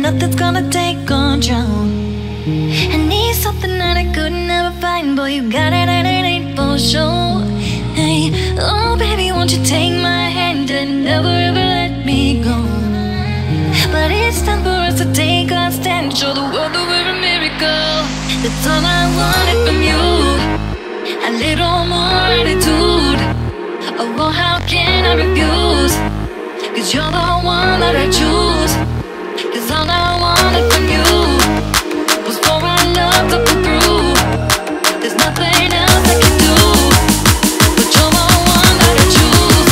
nothing's gonna take control. I need something that I could never find. Boy, you got it and it ain't for sure. Hey, oh baby, won't you take my hand and never ever let me go. But it's time for us to take our stand, show the world that we're a miracle. That's all I wanted from you, a little more attitude. Oh, how can I refuse? 'Cause you're the one that I choose. 'Cause all I wanted from you was for our love to come through. There's nothing else I can do, but you're the one that I choose.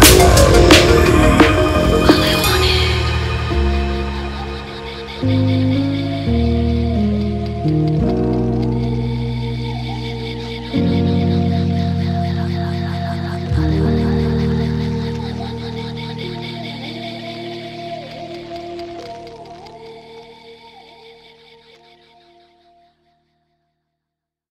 Thank you.